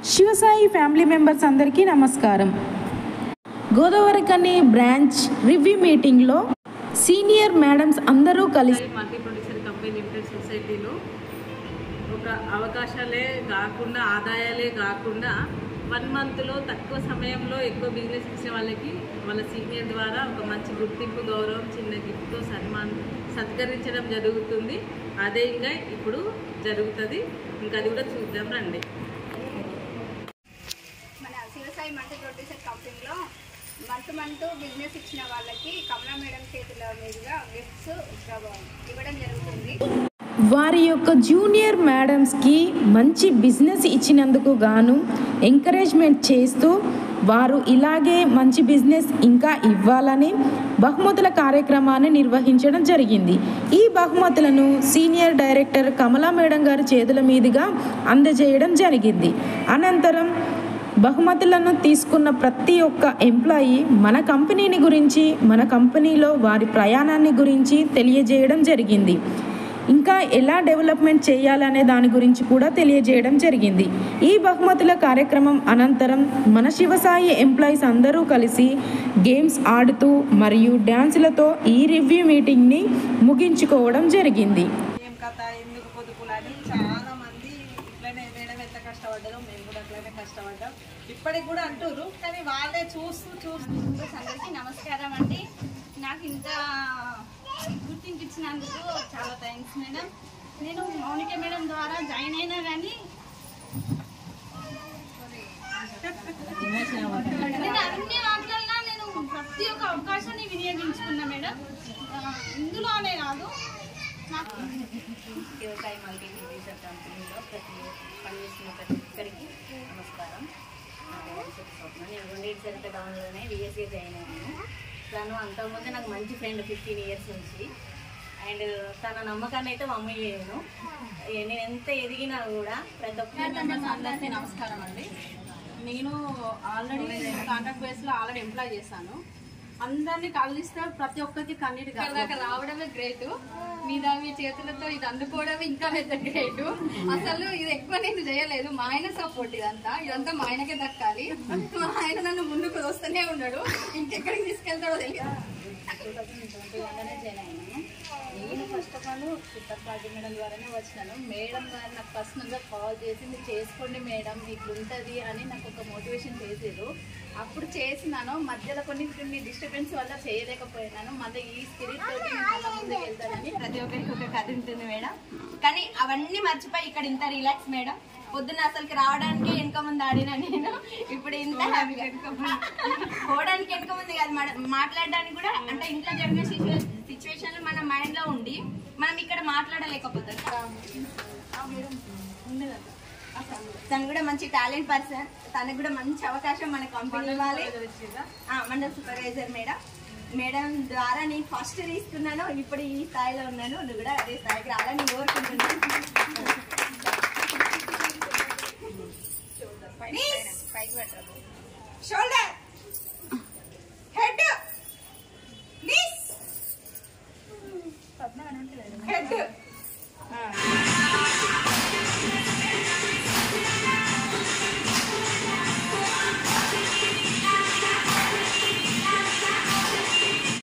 Shivasai family members అందరికీ నమస్కారం. గోదావరికని బ్రాంచ్ రివ్యూ మీటింగ్లో సీనియర్ మేడమ్స్ అందరూ కలిసి మల్టీ ప్రొడ్యూసర్ కంపెనీ లిమిటెడ్ సొసైటీలో ఒక అవకాశాలే కాకుండా ఆదాయాలే కాకుండా 1 మంత్లో తక్కువ సమయంలో ఎక్కువ బిజినెస్ ఇచ్చే వాళ్ళకి వాళ్ళ సీనియర్ ద్వారా ఒక మంచి గుర్తింపు గౌరవం చిన్న గిఫ్ట్తో సత్కరించడం జరుగుతుంది. అదే ఇంకా ఇప్పుడు జరుగుతుంది. ఇంకా అది కూడా చూద్దాం రండి. మన శివసాయి మల్టీ ప్రొడ్యూసర్ కంపెనీలో మంత్ బిజినెస్ ఇచ్చిన వాళ్ళకి కమలా మేడం చేతుల మీదుగా గిఫ్ట్స్ ఇవ్వడం జరుగుతుంది. వారి యొక్క జూనియర్ మేడమ్స్కి మంచి బిజినెస్ ఇచ్చినందుకు గాను ఎంకరేజ్మెంట్ చేస్తూ వారు ఇలాగే మంచి బిజినెస్ ఇంకా ఇవ్వాలని బహుమతుల కార్యక్రమాన్ని నిర్వహించడం జరిగింది. ఈ బహుమతులను సీనియర్ డైరెక్టర్ కమలా మేడం గారి చేతుల మీదుగా అందజేయడం జరిగింది. అనంతరం బహుమతులను తీసుకున్న ప్రతి ఒక్క ఎంప్లాయీ మన కంపెనీని గురించి, మన కంపెనీలో వారి ప్రయాణాన్ని గురించి తెలియజేయడం జరిగింది. ఇంకా ఎలా డెవలప్మెంట్ చేయాలనే దాని గురించి కూడా తెలియజేయడం జరిగింది. ఈ బహుమతుల కార్యక్రమం అనంతరం మన శివసాయి ఎంప్లాయీస్ అందరూ కలిసి గేమ్స్ ఆడుతూ మరియు డ్యాన్సులతో ఈ రివ్యూ మీటింగ్ని ముగించుకోవడం జరిగింది. ఏం కథ ఎందుకు పొదుపులని చాలా మంది ఇట్లనే మేడం ఎంత కష్టపడ్డారో మేము కూడా అట్లనే కష్టపడ్డాం ఇప్పటికి కూడా అంటారు. కానీ వాళ్ళే చూస్తూ అందరికీ నమస్కారం అండి. నాకు ఇంత గుర్తింపు ఇచ్చినందుకు చాలా థ్యాంక్స్ మేడం. నేను మౌనిక మేడం ద్వారా జాయిన్ అయినా కానీ నేను అన్ని వాటిల్లో నేను ప్రతి ఒక్క అవకాశాన్ని వినియోగించుకున్నా మేడం. ఇందులోనే కాదు నాకు శివసాయి మల్టీ ప్రొడ్యూసర్ కంపెనీలో పనిచేస్తున్న ప్రతి ఒక్కరికి నమస్కారం. నేను 2 డౌన్లోనే విఎస్ఏ జాయిన్ అయ్యాను. తను అంతకుముందు నాకు మంచి ఫ్రెండ్ 15 ఇయర్స్ నుంచి. అండ్ తన నమ్మకాన్ని అయితే మమ్మీ చేయను. నేను ఎంత ఎదిగినా కూడా ప్రతి ఒక్కరికి అందరికీ నమస్కారం అండి. నేను ఆల్రెడీ కాంట్రాక్ట్ బేస్లో ఆల్రెడీ ఎంప్లాయ్ చేశాను. అందరినీ కలిస్తే ప్రతి ఒక్కరికి కన్నీటి దాకా రావడమే గ్రేట్. మీ చేతులతో ఇది అందుకోవడమే ఇంకా పెద్ద గ్రేట్. అసలు ఇది ఎక్కువ నేను చేయలేదు, మా ఆయన సపోర్ట్. ఇదంతా మా ఆయనకే దక్కాలి. మా ఆయన నన్ను ముందుకు వస్తూనే ఉన్నాడు. ఇంకెక్కడికి తీసుకెళ్తాడో తెలియదు. 2021లోనే జాయిన్ అయ్యాను. నేను first of all Chittapati madam ద్వారానే వచ్చినాను. మేడం గారు నాకు పర్సనల్గా కాల్ చేసి మీరు చేసుకోండి మేడం ఇట్లుంటుంది అని నాకు ఒక మోటివేషన్ చేసారు. అప్పుడు చేసినాను. మధ్యలో కొన్ని డిస్టర్బెన్స్ వల్ల చేయలేకపోయినాను. మళ్ళీ ఈ స్పిరిట్ తోటి నేను ముందుకు వెళ్తానని. ప్రతి ఒక్కరికి ఒక కథ ఉంటుంది మేడం. కానీ అవన్నీ మర్చిపోయి ఇక్కడ ఇంత రిలాక్స్ మేడం. పొద్దున్న అసలుకి రావడానికి వెనక ముందు ఆడినా నేను, ఇప్పుడు ఇంత హ్యాపీగా పోవడానికి వెనక ముందు కాదు మేడం, మాట్లాడడానికి కూడా. అంటే ఇంట్లో జరిగిన సిచ్యువేషన్లు మన మైండ్ లో ఉండి మనం ఇక్కడ మాట్లాడలేకపోతాం. తను కూడా మంచి టాలెంట్ పర్సన్. తనకు కూడా మంచి అవకాశం మన కంపెనీ ఇవ్వాలి. మండల సూపర్వైజర్ మేడం. మేడం ద్వారా నేను ఫస్ట్ తీసుకున్నాను. ఇప్పుడు ఈ స్థాయిలో ఉన్నాను. నువ్వు కూడా అదే స్థాయికి రావాలని కోరుకుంటున్నాను. Shoulder, head, knees, head.